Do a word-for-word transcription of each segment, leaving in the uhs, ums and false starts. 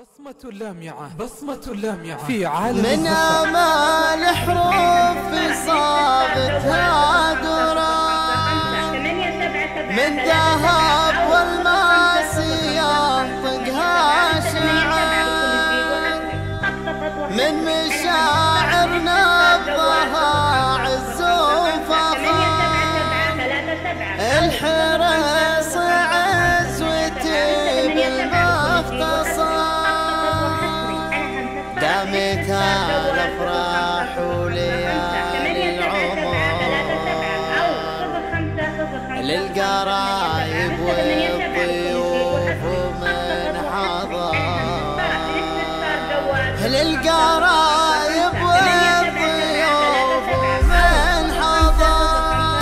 بصمة لامعة بصمة لامعة في عالم من آمال حروف في صابتها قران، من ذهب والماس ينطقها شعر، من مشاعر نبضها عز وفخر، الحرص عزوتي بالمختصر، دامت الافراح وليالي العمر للقرايب والضيوف ومن حضر، للقرايب والضيوف ومن حضر،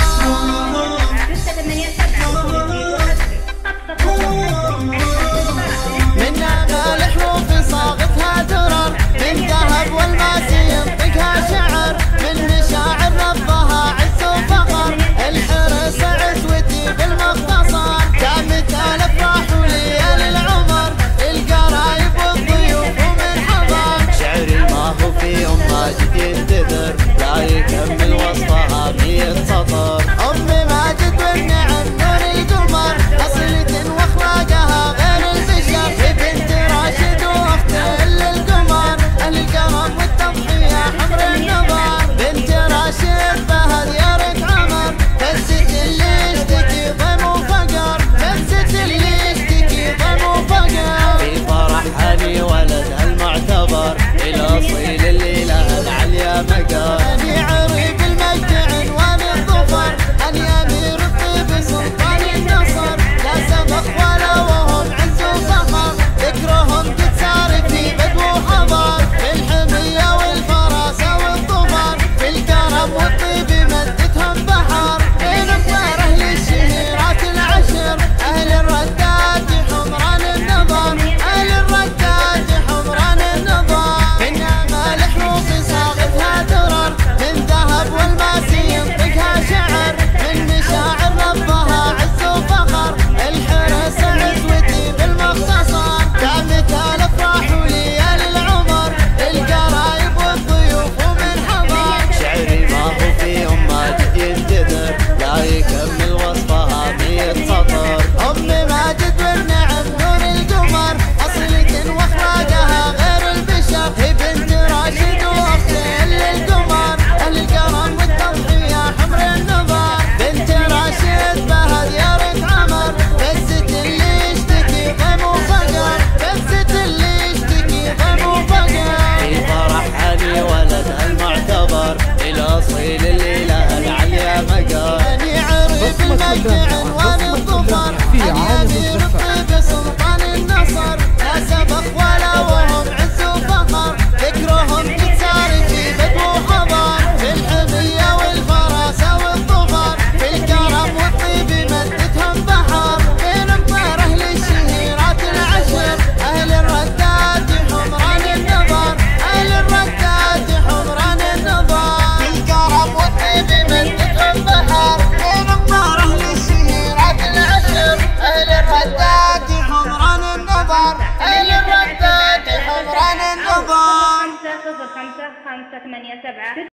من آمال حروف صاغتها درر، من ذهب والماس ينطقها شعر، من مشاعر نبضها عز وفخر، الحرص عزوتي بالمختصر، دامت الافراح وليالي العمر، القرايب والضيوف ومن حضر، شعري ما هو في يوم ماجد ينتثر، لا يكمل وصفها مية سطر، أمي ماجد والنعم نور القمر، أصيلة واخلاقها غير البشر، بنت راشد واخته للقمر، الكرم والتضحية حمر النظر، بنت راشد بها ديارة عمر، فزت اللي يشتكي ضيم وفقر، فزت اللي يشتكي ضيم وفقر، في فرحها لي ولدها المعتبر، الأصيل اللي لها العليا مقر، أني عريب المجد عنوان الظفر، أني أمير الطيب سلطان النصر، لا سبق ولا وهم عز وفخر، ذكرهم قد سار في بدو وحضر، في الحمية والفراسة والظفر، في الكرم والطيب مدتهم بحر، بين الطير أهل الشهيرات العشر، أهل الرداد حمران النظر، أهل الرداد حمران النظر، من آمال حروف صاغتها درر، من ذهب والماس ينطقها شعر، من مشاعر نبضها عز وفخر، الحرص عزوتي بالمختصر، دامت الافراح وليالي العمر، القرايب والضيوف ومن حضر، شعري ما هو في يوم ماجد ينتثر، لا يكمل وصفها مية سطر، أمي ماجد والنعم نور القمر، أصيلة واخلاقها غير البشر، هي بنت راشد واخته للقمر، الكرم والتضحية حمر النظر، بنت راشد بها ديارة عمر، فزت اللي يشتكي ضيم وفقر، فزت اللي يشتكي ضيم وفقر، في فرحها لي ولدها المعتبر، الأصيل اللي لها العليا مقر، أني عريب المجد عنوان الظفر، أني أمير الطيب سلطان النصر، لا سبق ولا وهم عز وفخر، ذكرهم قد سار في بدو وحضر، في الحمية والفراسة والظفر، في الكرم والطيب مدتهم بحر، بين الطير أهل الشهيرات العشر، أهل الرداد حمران النظر، أهل الرداد حمران النظر، في الكرم والطيب مدتهم بحر، بين الطير أهل الشهيرات العشر، أهل الرداد حمران النظر، أهل الرداد حمران النظر. خمسة صفر خمسة خمسة ثمانية سبعة